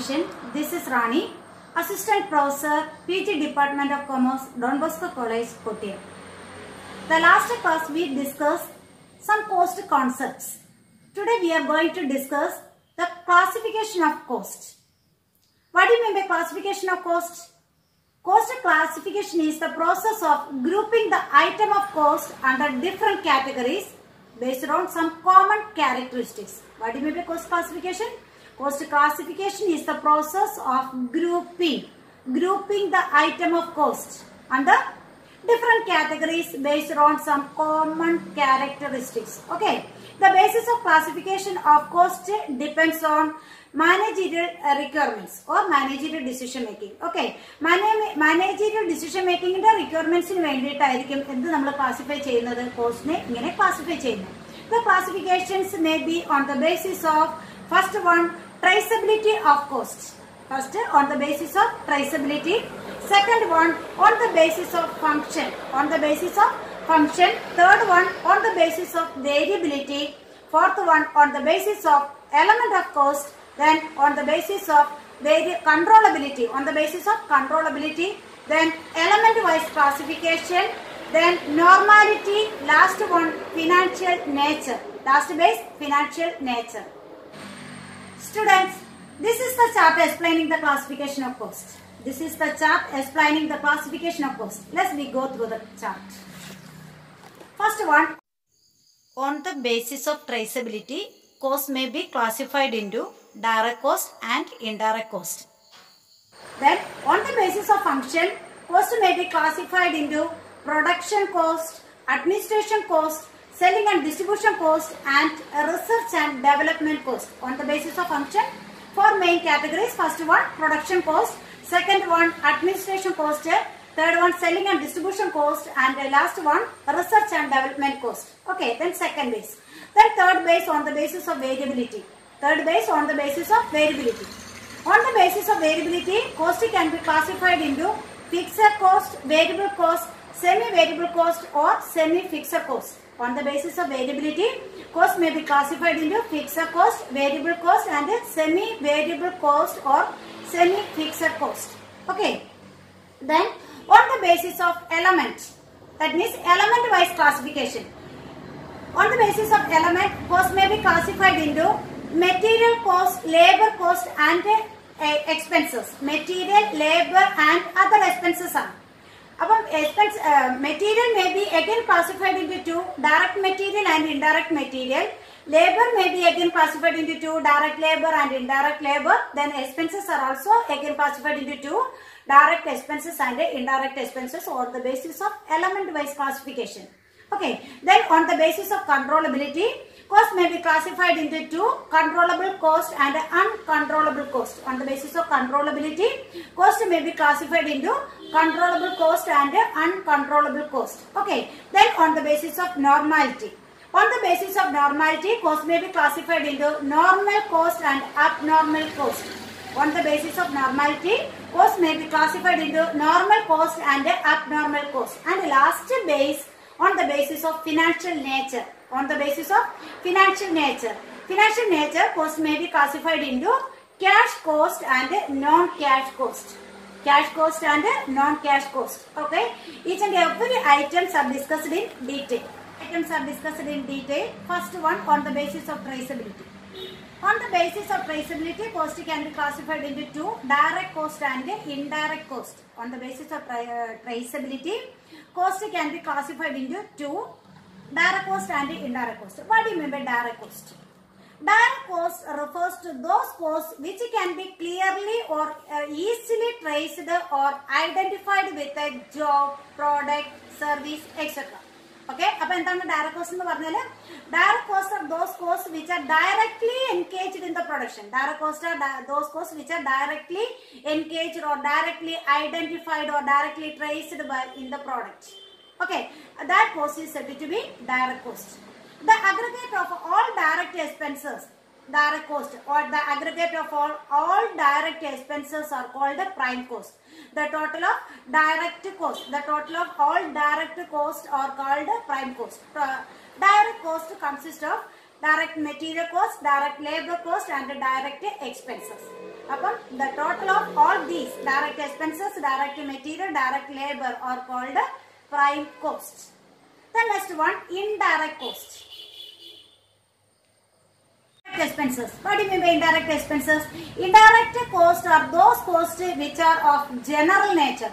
Education. This is Rani, Assistant Professor, PG Department of Commerce, Don Bosco College, Kottayam. The last class we discussed some cost concepts. Today we are going to discuss the classification of cost. What do you mean by classification of cost? Cost classification is the process of grouping the item of cost under different categories based on some common characteristics. What do you mean by cost classification? Cost classification is the process of grouping the item of cost under different categories based on some common characteristics. Okay. The basis of classification of cost depends on managerial requirements or managerial decision making. Okay. Managerial decision making requirements in classify cost classify. The classifications may be on the basis of first one, traceability of cost. First, on the basis of traceability. Second one, on the basis of function. On the basis of function. Third one, on the basis of variability. Fourth one, on the basis of element of cost. Then on the basis of controllability. On the basis of controllability. Then element-wise classification. Then normality. Last one, financial nature. Last base, financial nature. Students, this is the chart explaining the classification of cost. This is the chart explaining the classification of cost. Let's go through the chart. First one, on the basis of traceability, cost may be classified into direct cost and indirect cost. Then, on the basis of function, cost may be classified into production cost, administration cost, selling and distribution cost, and research and development cost. On the basis of function, four main categories. First one, production cost. Second one, administration cost. Third one, selling and distribution cost. And last one, research and development cost. Okay, then second base. Then third base on the basis of variability. Third base on the basis of variability. On the basis of variability, cost can be classified into fixed cost, variable cost, semi-variable cost or semi-fixed cost. On the basis of variability, cost may be classified into fixed cost, variable cost and semi-variable cost or semi-fixed cost. Okay. Then on the basis of element, that means element-wise classification. On the basis of element, cost may be classified into material cost, labor cost and expenses. Material, labor and other expenses are. Material may be again classified into two, direct material and indirect material. Labor may be again classified into two, direct labor and indirect labor. Then expenses are also again classified into two, direct expenses and indirect expenses on the basis of element-wise classification. Okay. Then on the basis of controllability, cost may be classified into two, controllable cost and uncontrollable cost. On the basis of controllability, cost may be classified into controllable cost and uncontrollable cost. Okay. Then on the basis of normality. On the basis of normality, cost may be classified into normal cost and abnormal cost. On the basis of normality, cost may be classified into normal cost and abnormal cost. And last base, on the basis of financial nature. On the basis of financial nature. Financial nature, cost may be classified into cash cost and non-cash cost. Cash cost and non-cash cost. Okay. Each and every items are discussed in detail. Items are discussed in detail. First one, on the basis of traceability. On the basis of traceability, cost can be classified into two, direct cost and indirect cost. On the basis of traceability, cost can be classified into two, direct cost and indirect cost. What do you mean by direct cost? Direct cost refers to those costs which can be clearly or easily traced or identified with a job, product, service, etc. Okay, direct cost direct costs are those costs which are directly engaged in the production. Direct costs are those costs which are directly engaged or directly identified or directly traced in the product. Okay, that cost is said to be direct cost. The aggregate of all direct expenses, direct cost, or the aggregate of all direct expenses are called the prime cost. The total of direct cost, the total of all direct costs are called prime cost. Direct cost consists of direct material cost, direct labor cost and direct expenses. The total of all these direct expenses, direct material, direct labor are called prime cost. The next one, indirect cost. Expenses. What do you mean by indirect expenses? Indirect costs are those costs which are of general nature,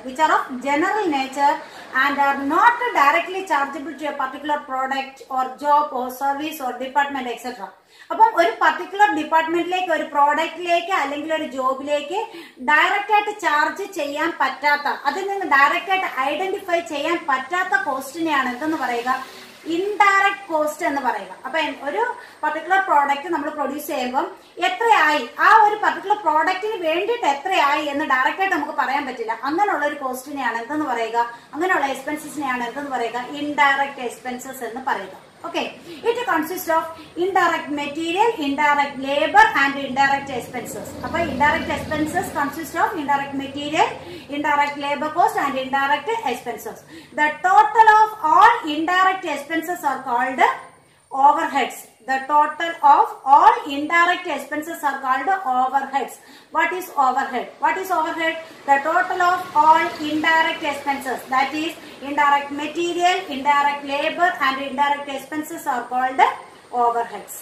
and are not directly chargeable to a particular product or job or service or department, etc. അപ്പം ഒരു particular ഡിപ്പാർട്ട്മെന്റിലേക്ക്, ഒരു പ്രോഡക്റ്റിലേക്ക് അല്ലെങ്കിൽ ഒരു ജോബിലേക്ക് direct ആയിട്ട് charge ചെയ്യാൻ പറ്റാത്ത, അതിൽ നിന്ന് ഡയറക്റ്റ് ആയിട്ട് ഐഡന്റിഫൈ ചെയ്യാൻ പറ്റാത്ത കോസ്റ്റിനെയാണ് എന്തെന്ന് പറയുക? ഇൻഡയറക്ട് കോസ്റ്റ് എന്ന് പറയുക. അപ്പൊ ഒരു പർട്ടിക്കുലർ പ്രോഡക്റ്റ് നമ്മൾ പ്രൊഡ്യൂസ് ചെയ്യുമ്പോൾ എത്രയായി, ആ ഒരു പർട്ടിക്കുലർ പ്രോഡക്റ്റിന് വേണ്ടിയിട്ട് എത്രയായി എന്ന് ഡയറക്റ്റ് ആയിട്ട് നമുക്ക് പറയാൻ പറ്റില്ല. അങ്ങനെയുള്ള ഒരു കോസ്റ്റിനെയാണ് എന്തെന്ന് പറയുക? അങ്ങനെയുള്ള എക്സ്പെൻസസിനെയാണ് എന്തെന്ന് പറയുക? ഇൻഡയറക്ട് എക്സ്പെൻസസ് എന്ന് പറയുക. Okay, it consists of indirect material, indirect labor and indirect expenses. Appo indirect expenses consist of indirect material, indirect labor cost and indirect expenses. The total of all indirect expenses are called overheads. The total of all indirect expenses are called overheads. What is overhead? What is overhead? The total of all indirect expenses, that is indirect material, indirect labor and indirect expenses are called overheads.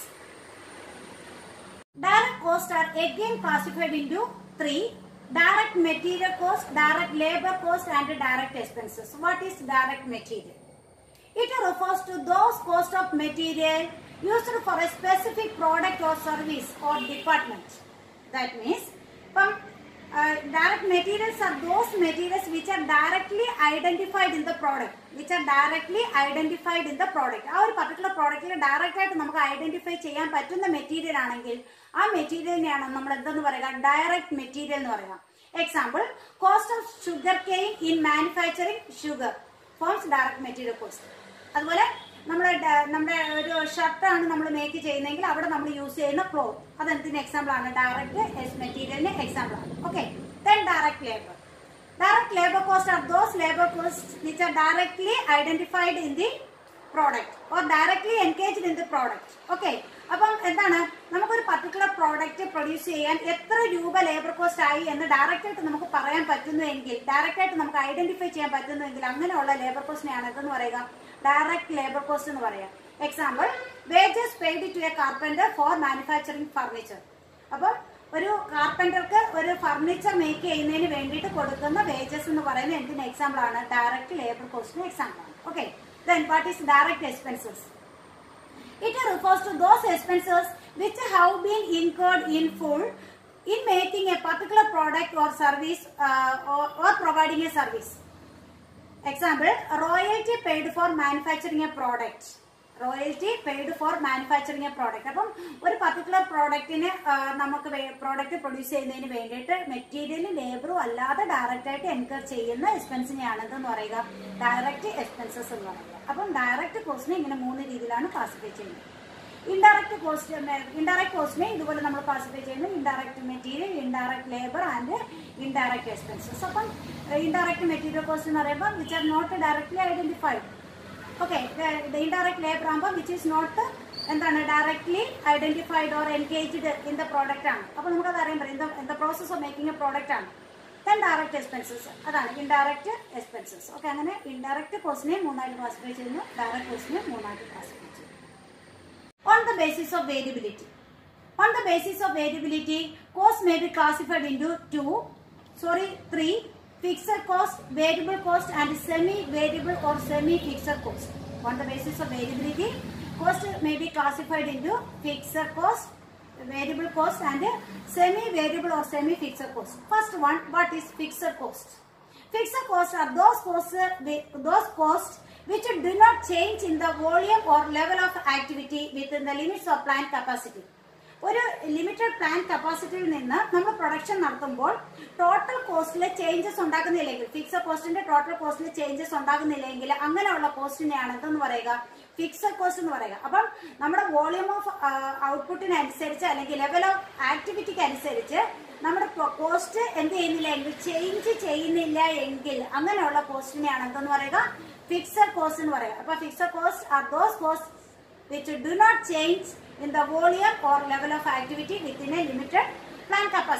Direct costs are again classified into three: direct material cost, direct labor cost and direct expenses. What is direct material? It refers to those costs of material used for a specific product or service or department. That means, direct materials are those materials which are directly identified in the product. ആ ഒരു particular പ്രോഡക്റ്റിൽ direct ആയിട്ട് നമുക്ക് identify ചെയ്യാൻ പറ്റുന്ന material ആണെങ്കിൽ ആ മെറ്റീരിയലിനെയാണ് നമ്മൾ എന്തെന്ന് പറയുക? ഡയറക്റ്റ് മെറ്റീരിയൽ എന്ന് പറയുക. Example, cost of sugar cane in manufacturing sugar forms direct material cost. അതുപോലെ നമ്മുടെ ഒരു ഷർട്ടാണ് നമ്മൾ മേക്ക് ചെയ്യുന്നതെങ്കിൽ അവിടെ നമ്മൾ യൂസ് ചെയ്യുന്ന ക്ലോത്ത്, അതെന്തിന് എക്സാമ്പിൾ ആണ്? ഡയറക്റ്റ് മെറ്റീരിയലിന് എക്സാമ്പിൾ ആണ്. Okay, then direct labour. Direct labor costs are those labor costs which are directly identified in the product or directly engaged in the product. Okay, അപ്പം എന്താണ്, നമുക്കൊരു പർട്ടിക്കുലർ പ്രോഡക്റ്റ് പ്രൊഡ്യൂസ് ചെയ്യാൻ എത്ര രൂപ labour cost ആയി എന്ന് direct ആയിട്ട് നമുക്ക് പറയാൻ പറ്റുന്നുവെങ്കിൽ, ഡയറക്റ്റ് ആയിട്ട് നമുക്ക് ഐഡന്റിഫൈ ചെയ്യാൻ പറ്റുന്നുവെങ്കിൽ അങ്ങനെയുള്ള ലേബർ കോസ്റ്റിനെയാണ് എന്തെന്ന് പറയുക? ഡയറക്റ്റ് ലേബർ കോസ്റ്റ് എന്ന് പറയാം. Example, wages paid to a carpenter for manufacturing furniture. അപ്പം ഒരു കാർപ്പന്റർക്ക് ഒരു ഫർണിച്ചർ മേക്ക് ചെയ്യുന്നതിന് വേണ്ടിയിട്ട് കൊടുക്കുന്ന വേജസ് എന്ന് പറയുന്നത് എന്തിന് എക്സാമ്പിൾ ആണ്? ഡയറക്റ്റ് ലേബർ കോസ്റ്റിന് എക്സാമ്പിൾ ആണ്. Okay, then what is direct expenses? It refers to those expenses which have been incurred in full in making a particular product or service or providing a service. Example, royalty paid for manufacturing a product. അപ്പം ഒരു particular പ്രോഡക്റ്റിന് നമുക്ക് product produce ചെയ്യുന്നതിന് വേണ്ടിയിട്ട് മെറ്റീരിയലും ലേബറും അല്ലാതെ direct ആയിട്ട് എൻകർ ചെയ്യുന്ന എക്സ്പെൻസിനെയാണ് എന്തെന്ന് പറയുക? ഡയറക്റ്റ് എക്സ്പെൻസസ് എന്ന് പറയുക. അപ്പം ഡയറക്റ്റ് കോസ്റ്റിനെ ഇങ്ങനെ 3 രീതിയിലാണ് ക്ലാസിഫൈ ചെയ്യുന്നത്. ഇൻഡയറക്റ്റ് കോസ്റ്റിനെ ഇതുപോലെ നമ്മൾ ക്ലാസിഫൈ ചെയ്യുന്നു: indirect material, indirect labour and indirect expenses. അപ്പം ഇൻഡയറക്റ്റ് മെറ്റീരിയൽ കോസ്റ്റ് എന്ന് പറയുമ്പോൾ which are not directly identified. Okay, the indirect labor ആകുമ്പോൾ which is not എന്താണ് directly identified or engaged in the product ആണ്. അപ്പോൾ നമുക്കത് അറിയാൻ പറ്റും, in the process of making a product ആണ്. Then direct expenses, അതാണ് indirect expenses. ഓക്കെ, അങ്ങനെ ഇൻഡയറക്റ്റ് കോസ്റ്റിനെ 3 ആയിട്ട് ക്ലാസിഫൈ ചെയ്യുന്നു, ഡയറക്റ്റ് കോസ്റ്റിനെ 3 ആയിട്ട് ക്ലാസിഫൈ ചെയ്യുന്നു. On the basis of variability, costs may be classified into 3: fixed cost, variable cost and semi-variable or semi-fixed cost. On the basis of variability, cost may be classified into fixed cost, variable cost and semi-variable or semi-fixed cost. First one, what is fixed cost? Fixed costs are those costs which do not change in the volume or level of activity within the limits of plant capacity. ഒരു limited plant കപ്പാസിറ്റിയിൽ നിന്ന് നമ്മൾ production നടത്തുമ്പോൾ total കോസ്റ്റിലെ changes ഉണ്ടാകുന്നില്ലെങ്കിൽ, fixed കോസ്റ്റിന്റെ total കോസ്റ്റിലെ changes ഉണ്ടാകുന്നില്ലെങ്കിൽ അങ്ങനെയുള്ള കോസ്റ്റിനെയാണ് എന്തെന്ന് പറയുക? ഫിക്സഡ് കോസ്റ്റ് എന്ന് പറയുക. അപ്പം നമ്മുടെ വോളിയം ഓഫ് ഔട്ട്പുട്ടിനനുസരിച്ച് അല്ലെങ്കിൽ ലെവൽ ഓഫ് ആക്ടിവിറ്റിക്ക് അനുസരിച്ച് നമ്മുടെ കോസ്റ്റ് എന്ത് ചെയ്യുന്നില്ല എങ്കിൽ, ചേഞ്ച് ചെയ്യുന്നില്ല എങ്കിൽ അങ്ങനെയുള്ള കോസ്റ്റിനെയാണ് എന്തെന്ന് പറയുക? ഫിക്സഡ് കോസ്റ്റ് എന്ന് പറയുക. അപ്പൊ fixed cost are those cost which do not change in the volume or level of activity within a limited plant capacity.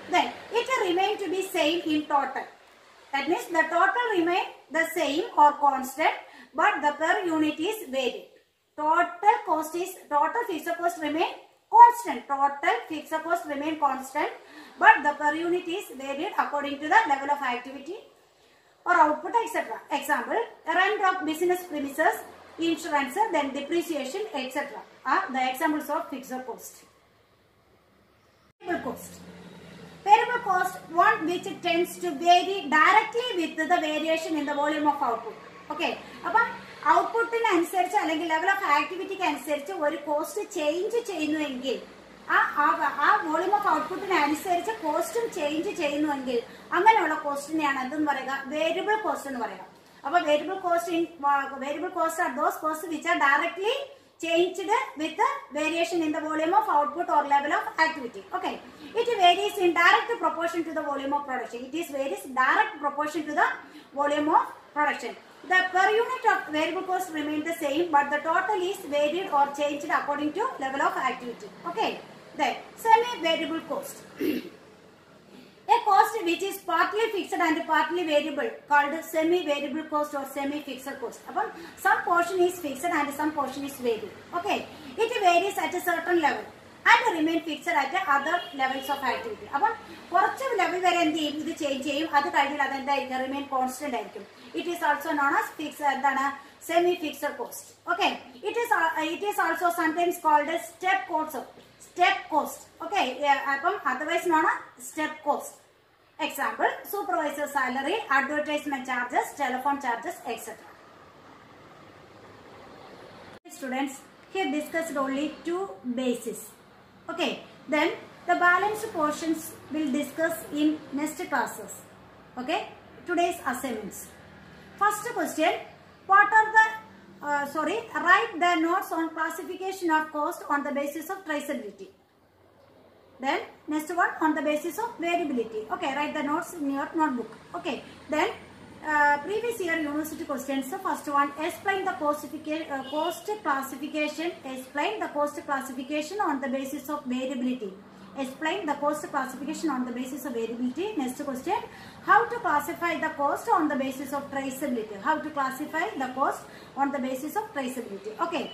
then it remain to be same in total. That means the total remain the same or constant, but the per unit is varied. Total fixed cost remain constant. Total fixed cost remain constant, but the per unit is varied according to the level of activity or output, etc. Example, rent of business premises, insurance, then depreciation, etc. are the examples of fixed cost. Variable cost. Variable cost, one which tends to vary directly with the variation in the volume of output. Okay. Output in level of activity cost change volume of output in cost change cost variable cost. Variable cost are those costs which are directly changed with the variation in the volume of output or level of activity. Okay. It varies in direct proportion to the volume of production. It is varies direct proportion to the volume of production. The per unit of variable cost remain the same, but the total is varied or changed according to level of activity. Okay. Then semi-variable cost. A cost which is partly fixed and partly variable called semi-variable cost or semi-fixed cost. Some portion is fixed and some portion is variable. Okay. It varies at a certain level and remain fixed at other levels of activity. Level where change remain constant. It is also known as fixed semi-fixed cost. Okay. It is also sometimes called as step cost. Step cost. Okay. Otherwise known as step cost. Example, supervisor salary, advertisement charges, telephone charges, etc. Students, here discussed only two bases. Okay. Then the balanced portions will discuss in next classes. Okay. Today's assignments. First question, what are the write the notes on classification of cost on the basis of traceability. Then next one on the basis of variability. Okay, write the notes in your notebook. Okay. Then previous year university questions. First one, explain the cost classification. Explain the cost classification on the basis of variability. Explain the cost classification on the basis of variability. Next question, how to classify the cost on the basis of traceability. How to classify the cost on the basis of traceability. Okay.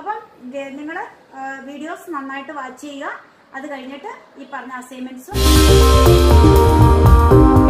Videos nannayittu watch cheyyuka. Adu kazhinjittu ee parna assignments